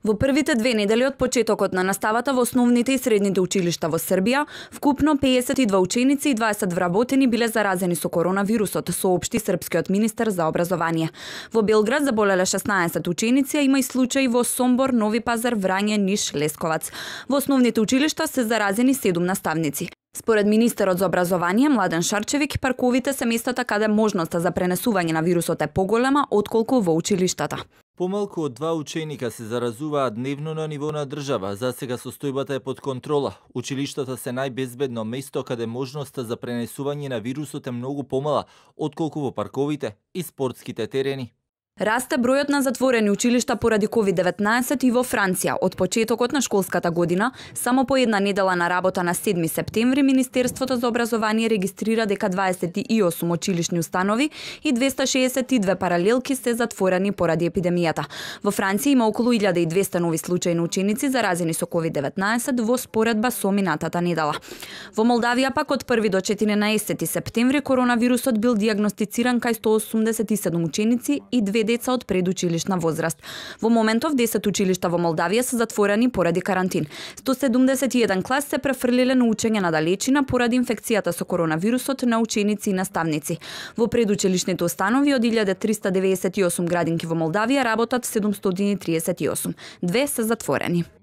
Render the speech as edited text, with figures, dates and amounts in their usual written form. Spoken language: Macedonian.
Во првите 2 недели од почетокот на наставата во основните и средните училишта во Србија, вкупно 52 ученици и 20 вработени биле заразени со коронавирусот, соопшти српскиот министер за образование. Во Белград заболеле 16 ученици, а има и случаи во Сомбор, Нови Пазар, Врање, Ниш, Лесковац. Во основните училишта се заразени 7 наставници. Според министерот за образование Младен Шарчевик, парковите се местата каде можноста за пренесување на вирусот е поголема отколку во училиштата. Помалку од 2 ученика се заразуваат дневно на ниво на држава. За сега состојбата е под контрола. Училиштата се најбезбедно место каде можноста за пренесување на вирусот е многу помала отколку во парковите и спортските терени. Расте бројот на затворени училишта поради COVID-19 и во Франција. Од почетокот на школската година, само по една недела на работа на 7 септември, Министерството за образование регистрира дека 28 училишни установи и 262 паралелки се затворени поради епидемијата. Во Франција има околу 1200 нови случаи на ученици заразени со COVID-19 во споредба со минатата недела. Во Молдавија пак од 1 до 14 септември коронавирусот бил дијагностициран кај 187 ученици и 2 деца од предучилишна возраст. Во моментов 10 училишта во Молдавија се затворени поради карантин. 171 клас се префрлиле на учење на далечина поради инфекцијата со коронавирусот на ученици и наставници. Во предучилишните установи од 1398 градинки во Молдавија работат 738. 2 се затворени.